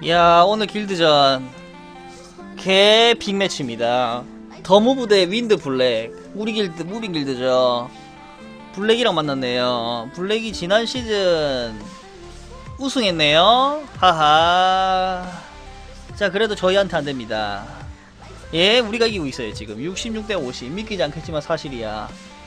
야, 오늘 길드전 개 빅매치입니다. 더무브 대 윈드 블랙. 우리 길드 무빙 길드죠. 블랙이랑 만났네요. 블랙이 지난 시즌 우승했네요. 하하. 자, 그래도 저희한테 안됩니다. 예, 우리가 이기고 있어요. 지금 66대 50. 믿기지 않겠지만 사실이야.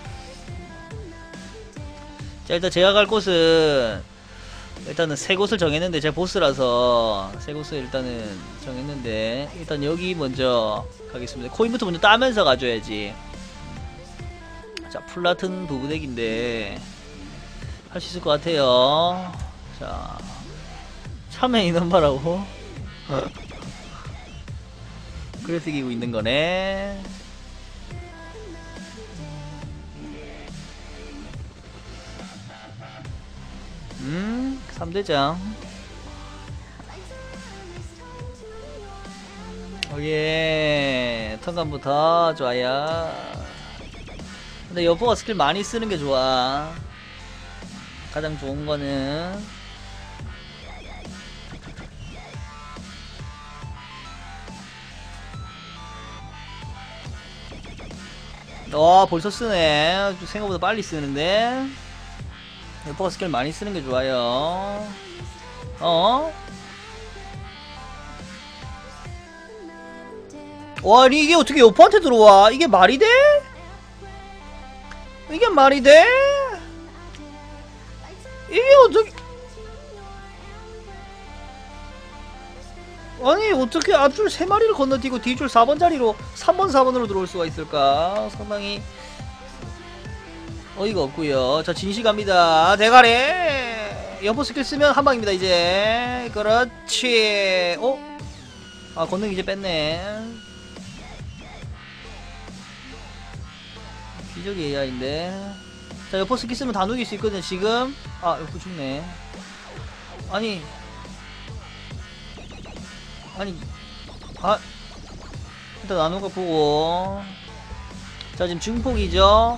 자, 일단 제가 갈 곳은 일단은 세 곳을 정했는데, 제 보스라서 세 곳을 일단은 정했는데, 일단 여기 먼저 가겠습니다. 코인부터 먼저 따면서 가줘야지. 자, 플라튼 부부덱인데 할 수 있을 것 같아요. 자, 참여 인원바라고 그래서 이기고 있는 거네. 3대장. 오예. 턴감부터 좋아요. 근데 여포가 스킬 많이 쓰는 게 좋아. 가장 좋은 거는. 벌써 쓰네. 생각보다 빨리 쓰는데. 여포가 스킬 많이 쓰는 게 좋아요. 와, 아니 이게 어떻게 여포한테 들어와? 이게 말이 돼? 이게 말이 돼? 이게 어떻게? 아니 어떻게 앞줄 3마리를 건너뛰고 뒤줄 4번 자리로 3번 4번으로 들어올 수가 있을까? 상당히 어이가 없구요. 자, 진시 갑니다. 대가리. 여포 스킬 쓰면 한방입니다. 이제 그렇지. 아, 건능 이제 뺐네. 기적의 AI인데. 자, 여포 스킬 쓰면 다 녹일 수 있거든요 지금. 아, 여포 죽네. 아니 일단 나누가 보고. 자, 지금 증폭이죠.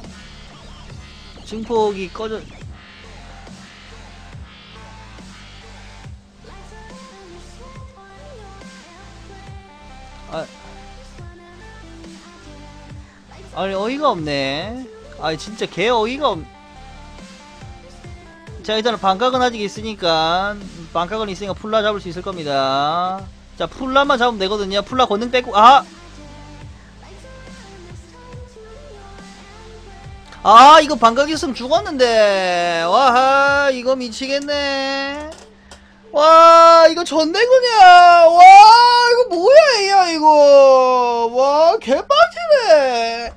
증폭이 꺼져. 아니 어이가 없네. 아니 진짜 개 어이가 없. 자, 일단은 반각은 아직 있으니까 풀라 잡을 수 있을 겁니다. 자, 풀라만 잡으면 되거든요. 풀라 권능 뺏고. 이거 반각 있으면 죽었는데. 와하, 이거 미치겠네. 와, 이거 졌네 그냥. 와, 이거 뭐야 얘야 이거. 와, 개빡치네.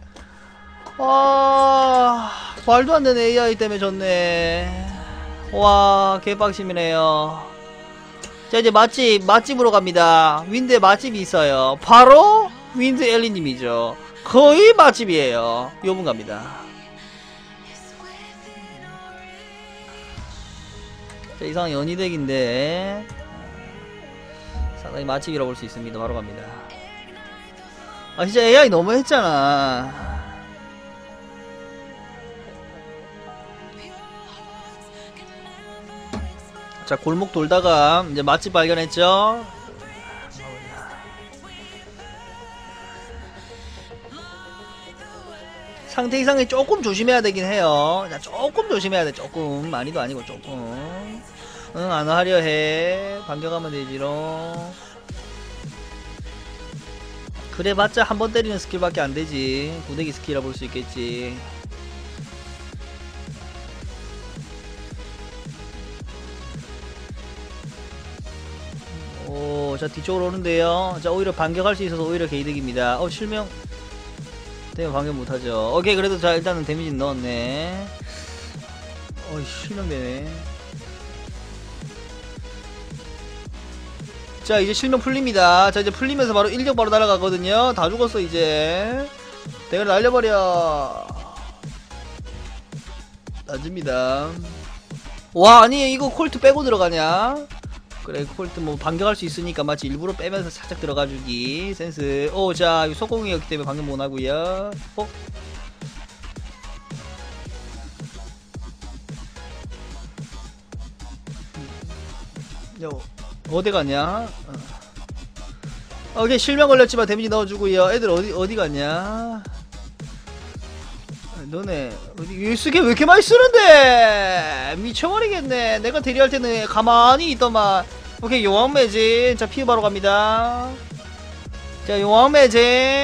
와, 말도 안 되는 AI 때문에 졌네. 와, 개빡심이네요. 자, 이제 맛집으로 갑니다. 윈드에 맛집이 있어요. 바로 윈드 엘리님이죠. 거의 맛집이에요. 요분 갑니다. 자, 이상한 연희덱인데 상당히 맛집이라고 볼 수 있습니다. 바로 갑니다. 아, 진짜 AI 너무 했잖아. 자, 골목 돌다가 이제 맛집 발견했죠. 상태 이상에 조금 조심해야 되긴 해요. 자, 조금 조심해야 돼. 조금. 많이도 아니고 조금. 안 하려 해. 반격하면 되지롱. 그래봤자 한 번 때리는 스킬밖에 안 되지. 구데기 스킬이라 볼 수 있겠지. 자, 뒤쪽으로 오는데요. 자, 오히려 반격할 수 있어서 오히려 개이득입니다. 실명 때문에 반격 못하죠. 오케이, 그래도 자, 일단은 데미지 넣었네. 실명되네. 자, 이제 실명 풀립니다. 자, 이제 풀리면서 바로 일격 바로 날아가거든요. 다 죽었어 이제. 대가리 날려버려. 낮습니다. 와, 아니 이거 콜트 빼고 들어가냐? 그래, 콜트 뭐 반격할 수 있으니까 마치 일부러 빼면서 살짝 들어가주기. 센스. 자, 속공이었기 때문에 방금 못하고요. 어디 갔냐? 오케이, 실명 걸렸지만 데미지 넣어주고요. 애들 어디 갔냐? 너네 어디 쓰게 왜 이렇게 많이 쓰는데? 미쳐버리겠네. 내가 대리할 때는 가만히 있더만. 오케이, 용왕 매진. 자, 피우 바로 갑니다. 자, 용왕 매진.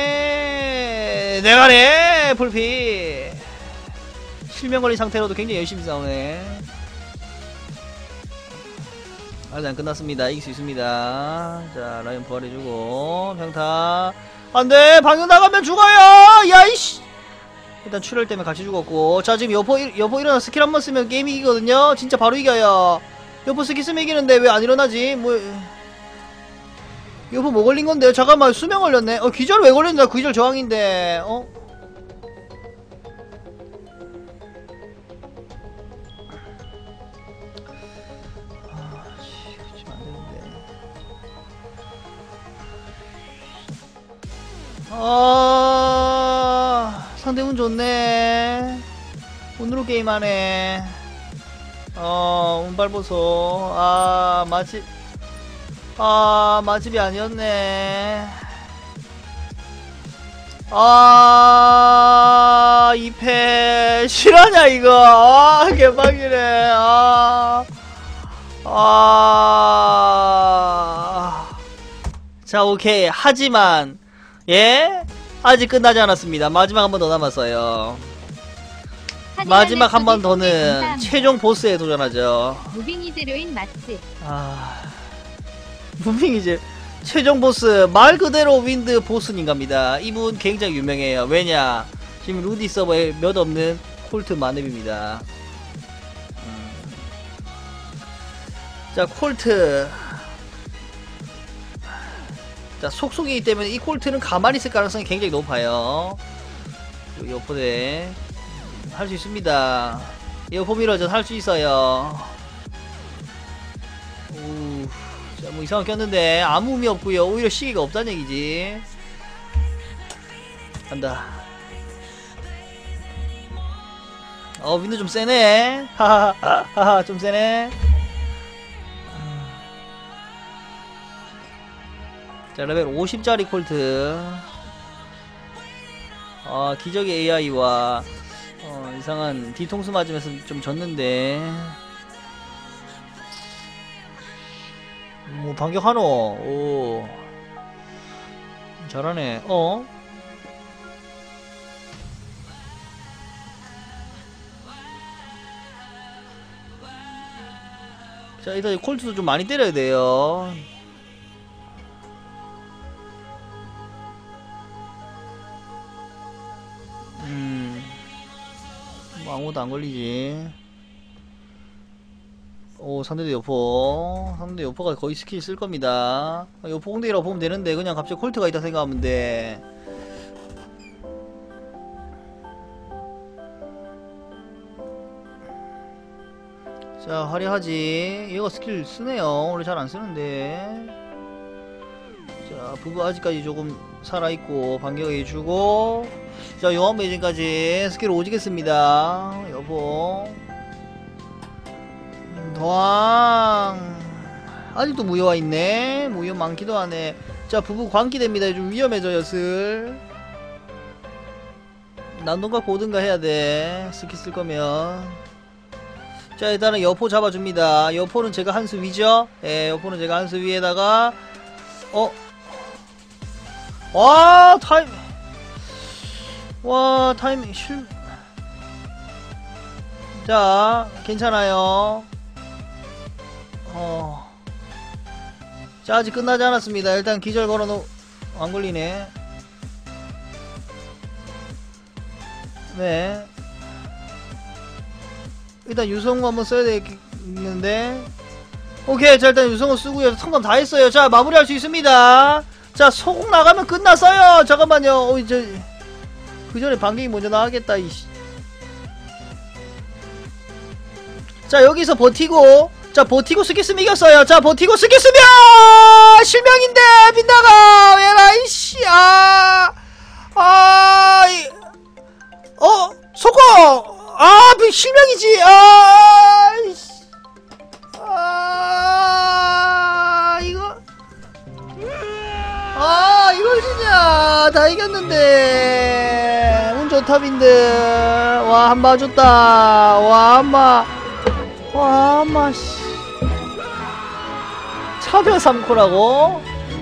내가네 풀피. 실명 걸린 상태로도 굉장히 열심히 싸우네. 아직 안 끝났습니다. 이길 수 있습니다. 자, 라이언 부활해주고 평타. 안돼, 방금 나가면 죽어요. 야이씨. 일단 출혈 때문에 같이 죽었고. 자, 지금 여포 일어나 스킬 한번 쓰면 게임 이기거든요. 진짜 바로 이겨요. 여포 스킬 쓰면 이기는데 왜 안 일어나지? 뭐 여포 뭐 걸린 건데요? 잠깐만, 수명 걸렸네. 기절 왜 걸렸나? 기절 저항인데. 상대분 좋네. 운으로 게임하네. 운발 보소. 맛집이 아니었네. 2패 실화냐 이거. 개빡이네. 자, 오케이. 하지만 아직 끝나지 않았습니다. 마지막 한 번 더 남았어요. 마지막 한 번 더는 최종 보스에 도전하죠. 무빙이제로인 맛집. 무빙이제 최종 보스, 말 그대로 윈드 보스님갑니다. 이분 굉장히 유명해요. 왜냐, 지금 루디 서버에 몇 없는 콜트 마넵입니다. 자, 콜트. 자, 속속이기 때문에 이 콜트는 가만히 있을 가능성이 굉장히 높아요. 여포대 할 수 있습니다. 여포 미러전 할 수 있어요. 자, 뭐 이상하게 꼈는데 아무 의미 없고요. 오히려 시기가 없다는 얘기지. 간다. 윈드 좀 세네. 하하하하, 좀 세네. 자, 레벨 50짜리 콜트. 기적의 AI와 이상한 뒤통수 맞으면서 좀 졌는데. 뭐 반격하노. 오, 잘하네. 자, 일단 콜트도 좀 많이 때려야 돼요. 뭐 아무것도 안 걸리지. 상대도 여포. 상대 여포가 거의 스킬 쓸 겁니다. 여포 공대기라고 보면 되는데 그냥 갑자기 콜트가 있다 생각하면 돼. 자, 화려하지. 얘가 스킬 쓰네요. 원래 잘 안 쓰는데. 자, 부부 아직까지 조금 살아있고 반격해주고. 자, 용암 매진까지 스킬 오지겠습니다. 여보 도항. 아직도 무효화 있네. 무효 많기도 하네. 자, 부부 광기됩니다. 좀 위험해져요. 슬 난동가 보든가 해야돼, 스킬 쓸거면. 자, 일단은 여포 잡아줍니다. 여포는 제가 한 수 위죠. 여포는 제가 한 수 위에다가 타이밍 자, 괜찮아요. 자, 아직 끝나지 않았습니다. 일단 기절 걸어놓. 안 걸리네. 네, 일단 유성우 한번 써야 되겠는데. 오케이. 자, 일단 유성우 쓰고요. 성감 다 했어요. 자, 마무리할 수 있습니다. 자, 소공 나가면 끝났어요. 잠깐만요. 그 전에 반격이 먼저 나가겠다. 이씨. 자, 여기서 버티고. 자, 버티고 스킬 쓰면 이겼어요. 자, 버티고 스킬 쓰면 실명인데 빗나가. 왜라 이씨. 소공. 실명이지. 와, 다 이겼는데. 운 좋다, 빈드. 와, 한 번 줬다. 와, 한 번, 씨. 차별 3코라고?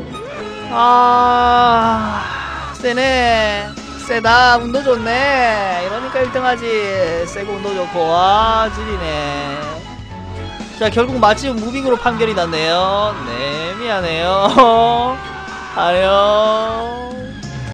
아, 세네. 세다. 운도 좋네. 이러니까 1등하지. 세고 운도 좋고. 와, 지리네. 자, 결국 마침 무빙으로 판결이 났네요. 네, 미안해요. 아요.